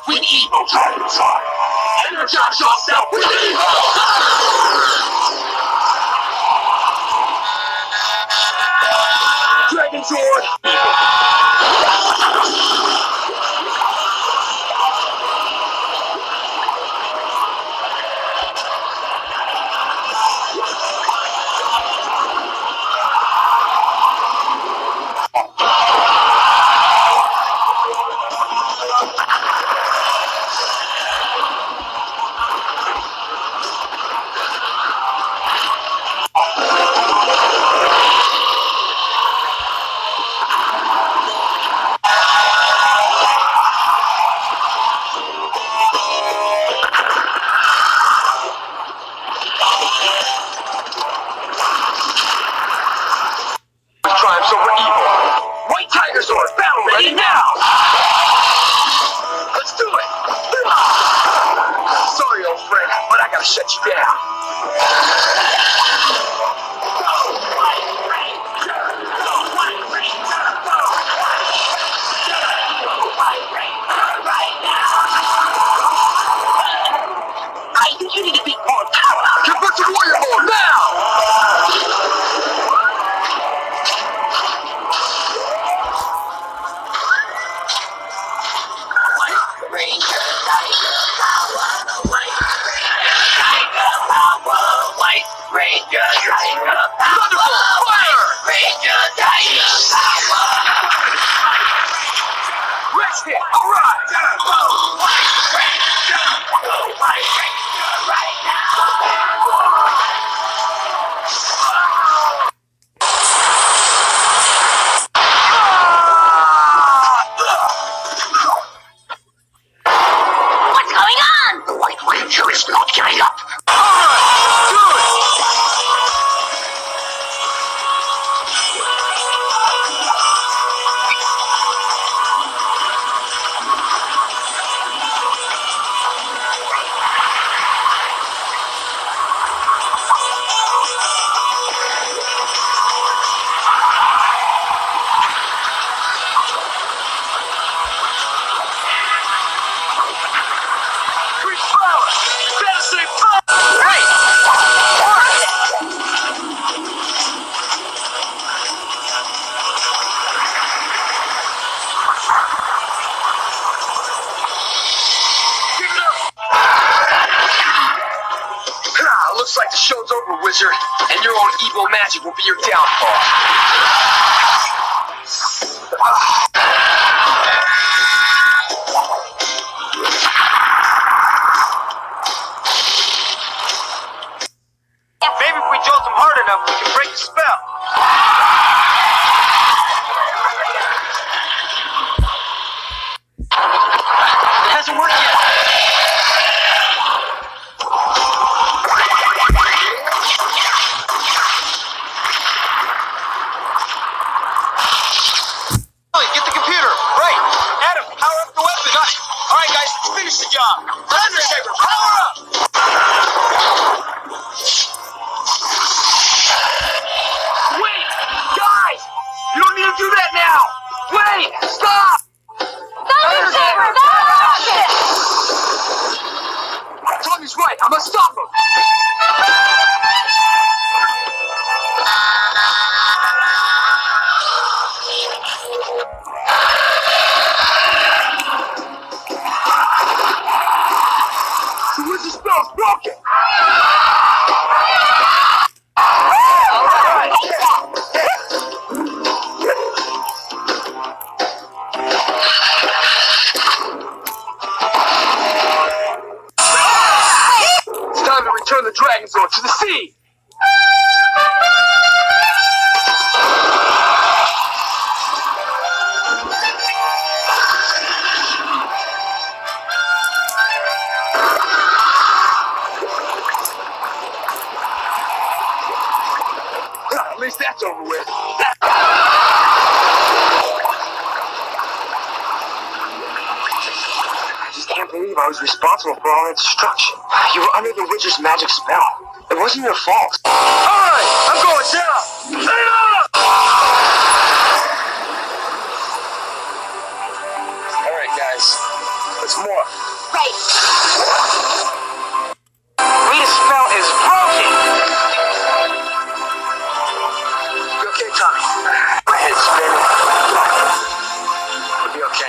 with evil. Energize yourself with evil. MegaZord triumphs over evil. White MegaZord, battle ready now! Let's do it! Sorry, old friend, but I gotta shut you down. I think you need to be more powerful. Convert to warrior mode now! Rest it! Alright! What's going on? The White Ranger is not giving up. Looks like the show's over, wizard, and your own evil magic will be your downfall. Maybe if we jolt him hard enough, we can break the spell. It hasn't worked yet. Get the computer. Right. Adam, power up the weapon. Got it. All right, guys, let's finish the job. Thundersaber, power up. Wait! Guys! You don't need to do that now! Wait! Stop! Thundersaber, that's it! Tommy's right. I must stop him! The wizard spell's broken! It's time to return the MegaZord to the sea! At least that's over with. I just can't believe I was responsible for all that destruction. You were under the witch's magic spell. It wasn't your fault. Alright, I'm going down! Alright guys, It's more. Right. Rita's spell is broken. You okay, Tommy? My head's spinning. You'll be okay.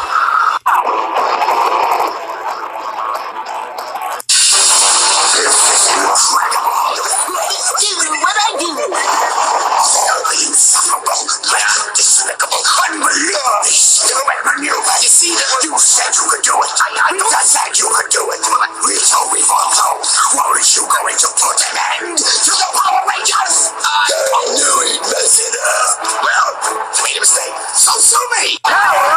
This is incredible. Do what I do. So insufferable, despicable, unbelievable. Still ever new. You see, you said you could do it. I said you could do it. Rito Revolto, weren't you going to put an end to the Power Rangers? I knew he'd mess it up. Well, made a mistake. So sue me. Power